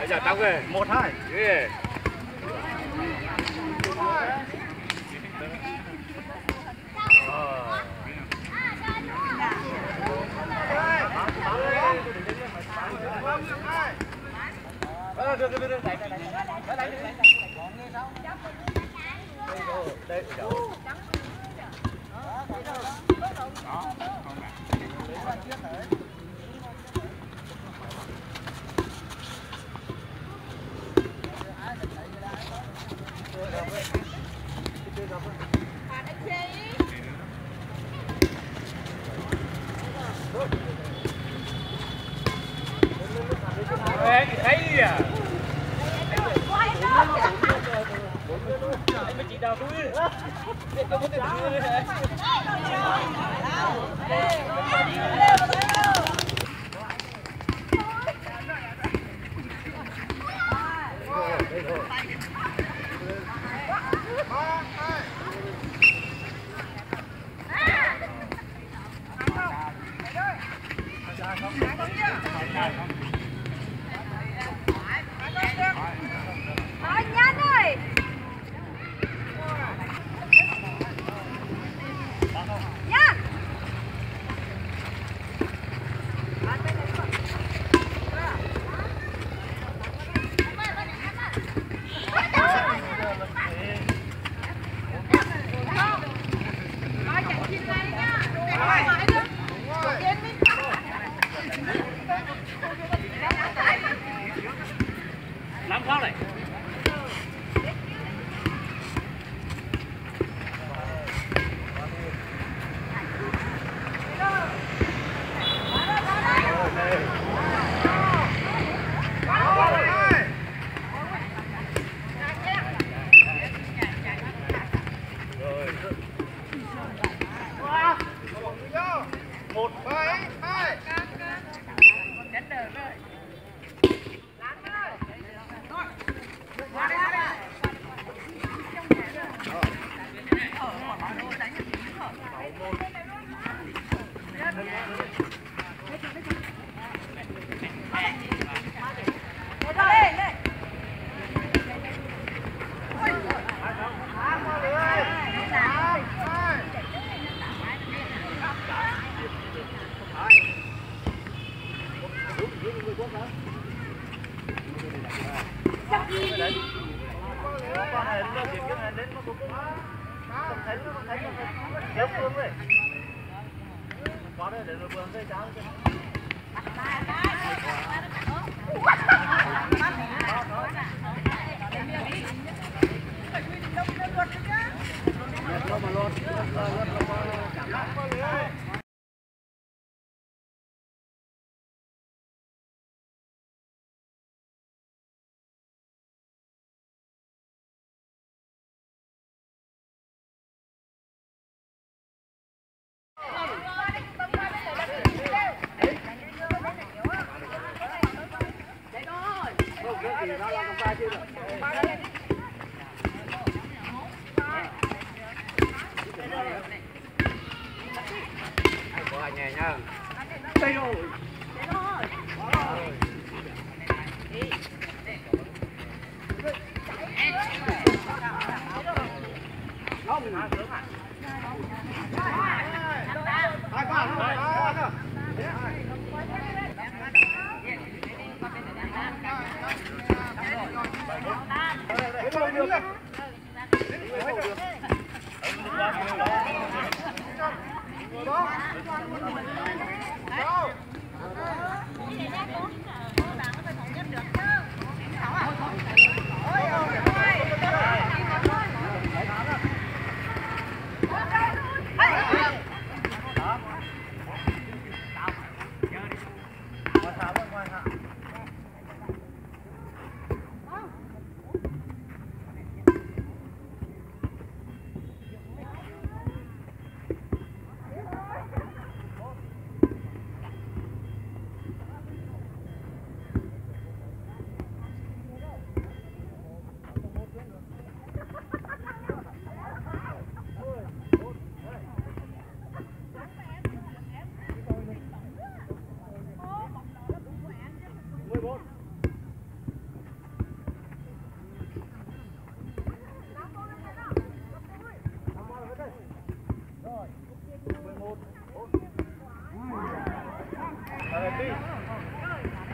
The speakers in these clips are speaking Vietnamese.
giờ tao về 1-2. Yeah.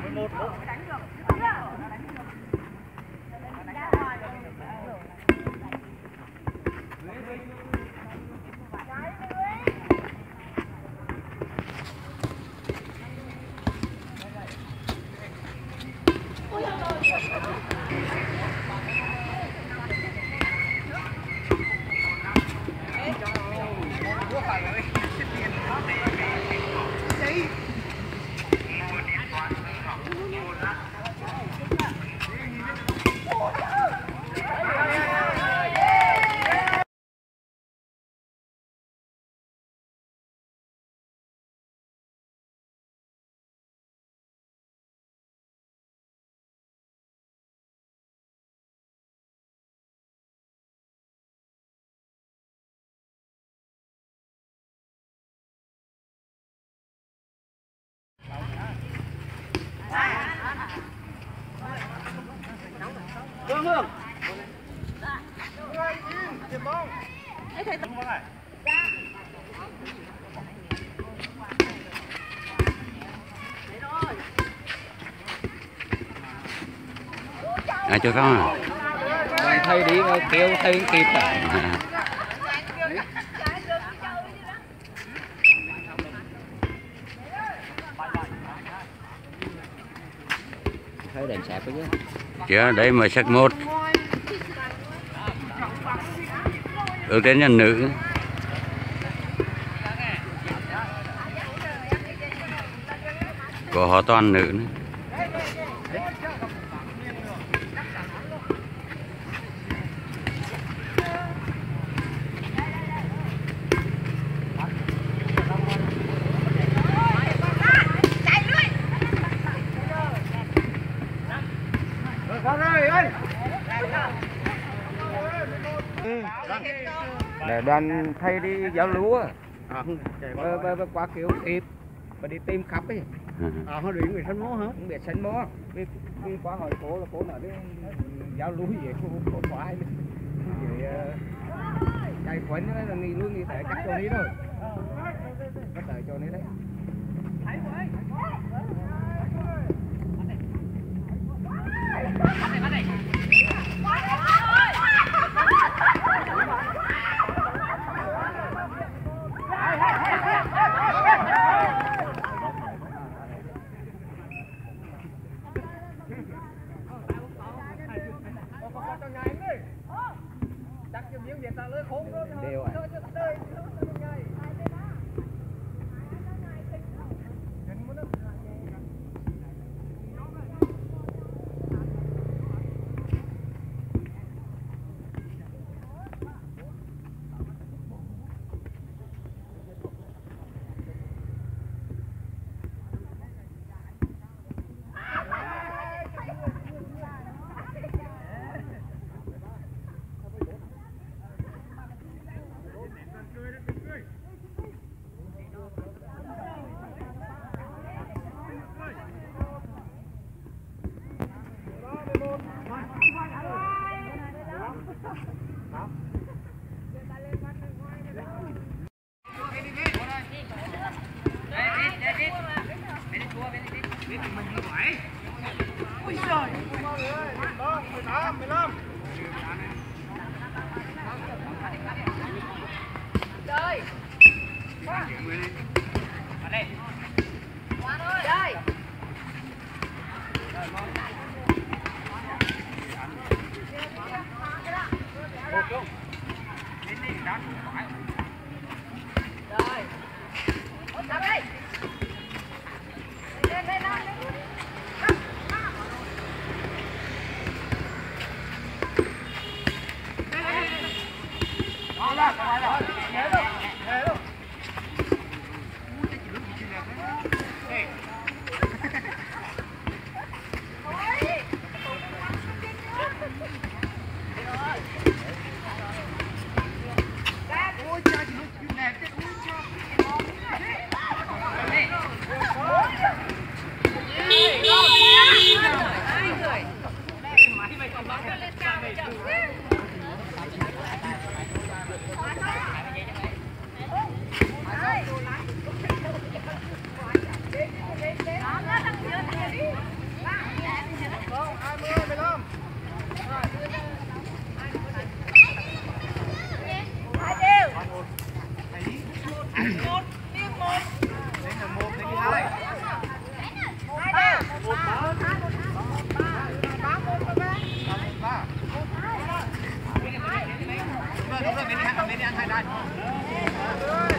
Hương Hương. À, cho không à? Thầy đi kêu thầy kịp à? Thấy đèn sạc đấy chứ. Chưa, đây mới sắc một. Ưu tiên nhân nữ. Có họ toàn nữ nữa. Để đoàn thầy đi giao lưu á, qua kiểu kịp và đi tìm khắp ấy. Họ đi người sân mố hả? Không biết sân mố, đi qua hỏi cô là cô nói đi giao lưu gì cô khoái đi, chạy quấn là nghỉ luôn nghỉ tại chắc chỗนี้thôi, có tới chỗนี้đấy. Đều Ui giời. 15. Chơi. Qua đây. Qua thôi. Chơi. Rồi. Ôi trời ơi. Lên lên lên. là một, đến thứ hai. Đúng rồi, đến đi ăn hai đây.